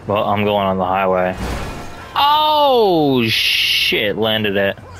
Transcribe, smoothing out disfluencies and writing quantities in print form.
Well, I'm going on the highway. Oh shit! Landed it.